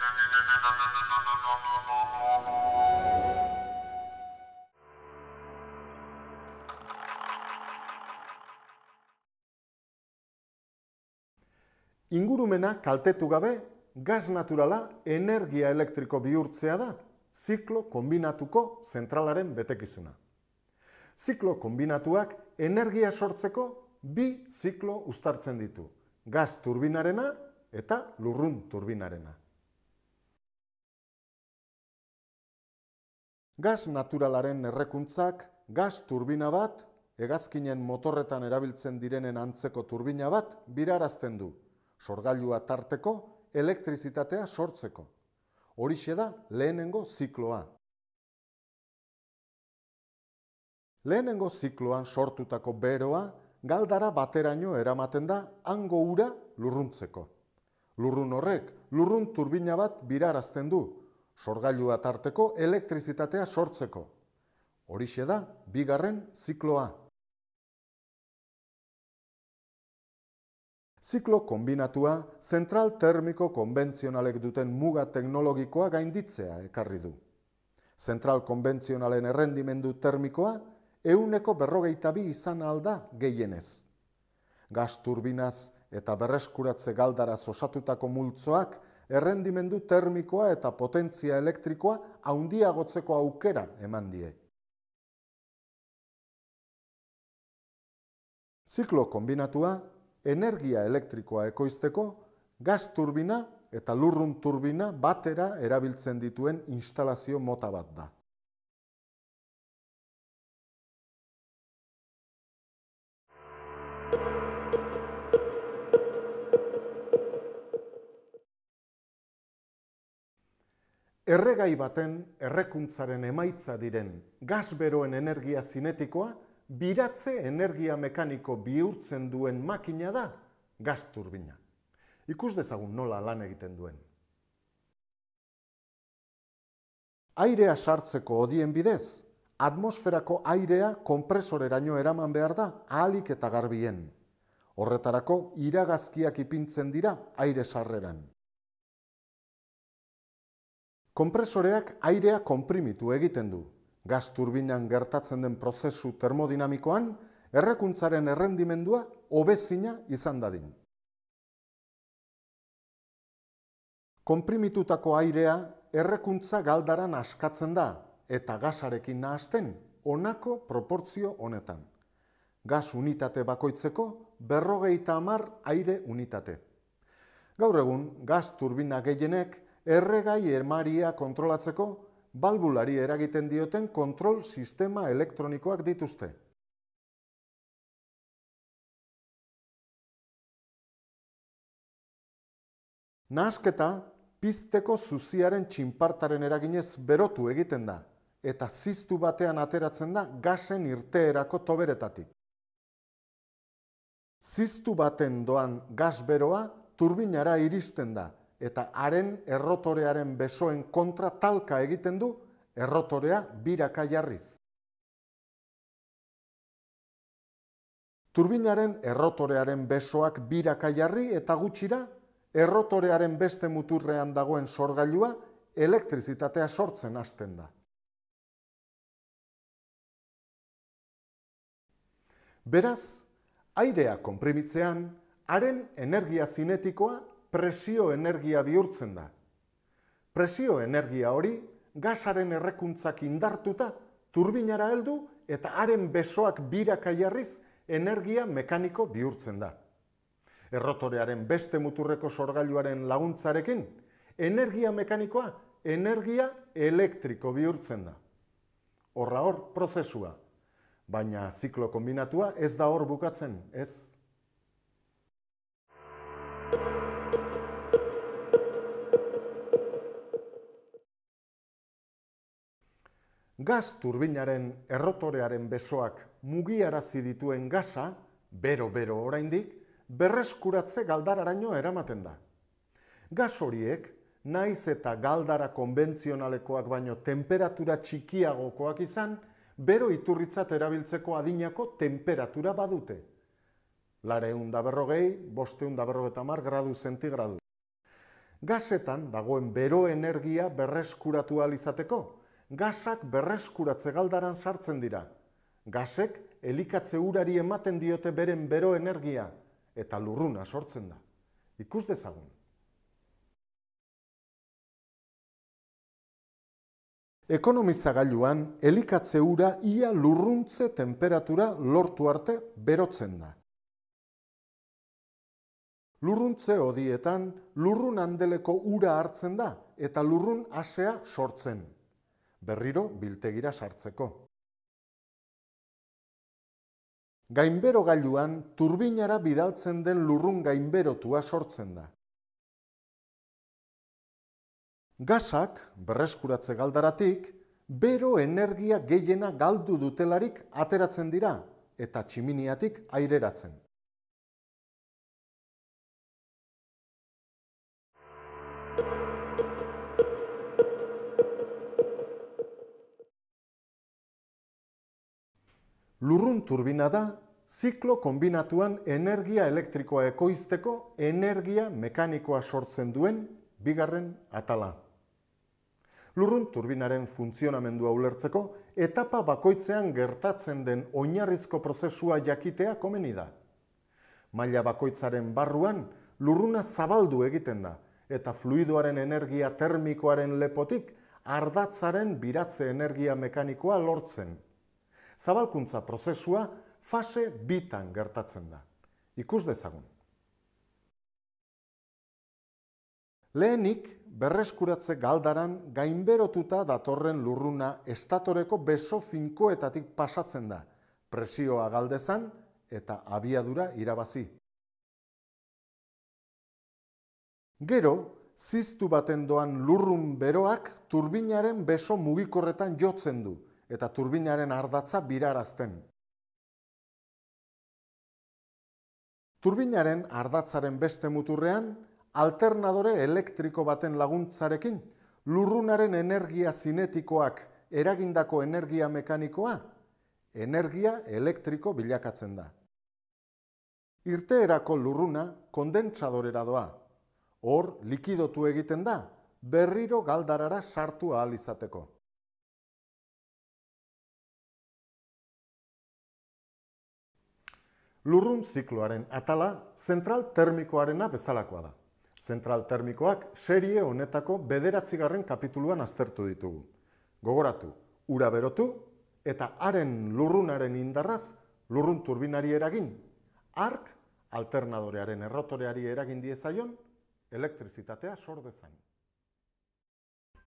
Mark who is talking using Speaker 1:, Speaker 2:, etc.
Speaker 1: Ingurumena kaltetu gabe, gas naturala energia elektriko bihurtzea da ziklo konbinatuko zentralaren betekizuna. Ziklo konbinatuak energia sortzeko bi ziklo uztartzen ditu, gas turbinarena eta lurrun turbinarena. Gas naturalaren errekuntzak gas turbina bat, hegazkinen motorretan erabiltzen direnen antzeko turbina bat birarazten du, sorgailua tarteko elektrizitatea sortzeko. Horixe da lehenengo zikloa. Lehenengo zikloan sortutako beroa galdara bateraino eramaten da hango ura lurruntzeko. Lurrun horrek lurrun turbina bat birarazten du, sorgailua tarteko elektrizitatea sortzeko. Horixe da bigarren zikloa. Ziklo konbinatua zentral termiko konbentzionalek duten muga teknologikoa gainditzea ekarri du. Zentral konbentzionalen errendimendu termikoa 152 izan alda gehienez. Gas turbinaz eta berreskuratze galdaraz osatutako multzoak errendimendu termikoa eta potentzia elektrikoa handiagotzeko aukera eman die. Ziklo konbinatua energia elektrikoa ekoizteko gas turbina eta lurrun turbina batera erabiltzen dituen instalazio mota bat da. Erregai baten errekuntzaren emaitza diren gas beroen energia zinetikoa biratze energia mekaniko bihurtzen duen makina da gas turbina. Ikus dezagun nola lan egiten duen. Airea sartzeko hodien bidez, atmosferako airea konpresoreraino eraman behar da ahalik eta garbien. Horretarako iragazkiak ipintzen dira aire sarreran. Konpresoreak airea konprimitu egiten du. Gas turbinan gertatzen den prozesu termodinamikoan, errekuntzaren errendimendua hobezina izan dadin. Konprimitutako airea errekuntza galdaran askatzen da, eta gasarekin nahasten honako proportzio honetan. Gas unitate bakoitzeko 50 aire unitate. Gaur egun, gas turbina gehienek erregai emaria kontrolatzeko balbulari eragiten dioten kontrol sistema elektronikoak dituzte. Nahasketa pizteko zuziaren txinpartaren eraginez berotu egiten da, eta ziztu batean ateratzen da gasen irteerako toberetatik. Ziztu baten doan gas beroa turbinara iristen da, eta haren errotorearen besoen kontra talka egiten du errotorea biraka jarriz. Turbinaren errotorearen besoak biraka jarri eta gutxira, errotorearen beste muturrean dagoen sorgailua elektrizitatea sortzen hasten da. Beraz, airea konprimitzean, haren energia zinetikoa presio energia bihurtzen da. Presio energia hori, gasaren errekuntzak indartuta, turbinara heldu eta haren besoak biraka jarriz energia mekaniko bihurtzen da. Errotorearen beste muturreko sorgailuaren laguntzarekin, energia mekanikoa energia elektriko bihurtzen da. Horra hor prozesua, baina ziklo konbinatua ez da hor bukatzen, ez? Gas turbinaren errotorearen besoak mugiarazi dituen gasa, bero-bero oraindik, berreskuratze galdararaino eramaten da. Gas horiek, naiz eta galdara konbentzionalekoak baino temperatura txikiagokoak izan, bero iturritzat erabiltzeko adinako temperatura badute. 440, 550 gradu zentigradu. Gasetan dagoen bero energia berreskuratu ahal izateko, gasak berreskuratze galdaran sartzen dira. Gasek elikatze urari ematen diote beren bero energia, eta lurruna sortzen da. Ikus dezagun. Ekonomizagailuan elikatze ura ia lurruntze temperatura lortu arte berotzen da. Lurruntze hodietan lurrun handeleko ura hartzen da eta lurrun asea sortzen, berriro biltegira sartzeko. Gainberogailuan turbinara bidaltzen den lurrun gainberotua sortzen da. Gasak, berreskuratze galdaratik, bero energia gehiena galdu dutelarik ateratzen dira eta tximiniatik aireratzen. Lurrun turbina da, ziklo konbinatuan energia elektrikoa ekoizteko energia mekanikoa sortzen duen bigarren atala. Lurrun turbinaren funtzionamendua ulertzeko, etapa bakoitzean gertatzen den oinarrizko prozesua jakitea komeni da. Maila bakoitzaren barruan lurruna zabaldu egiten da, eta fluidoaren energia termikoaren lepotik ardatzaren biratze energia mekanikoa lortzen. Zabalkuntza prozesua fase bitan gertatzen da. Ikus dezagun. Lehenik, berreskuratze galdaran gainberotuta datorren lurruna estatoreko beso finkoetatik pasatzen da, presioa galdezan eta abiadura irabazi. Gero, ziztu baten doan lurrun beroak turbinaren beso mugikorretan jotzen du, eta turbinaren ardatza birarazten. Turbinaren ardatzaren beste muturrean, alternadore elektriko baten laguntzarekin, lurrunaren energia zinetikoak eragindako energia mekanikoa, energia elektriko bilakatzen da. Irteerako lurruna kondentsadorera doa. Hor, likidotu egiten da, berriro galdarara sartu ahal izateko. Lurrun zikloaren atala zentral termikoarena bezalakoa da. Zentral termikoak serie honetako 9. kapituluan aztertu ditugu. Gogoratu, ura berotu eta haren lurrunaren indarraz lurrun turbinari eragin, hark alternadorearen errotoreari eragin diezaion elektrizitatea sor dezan.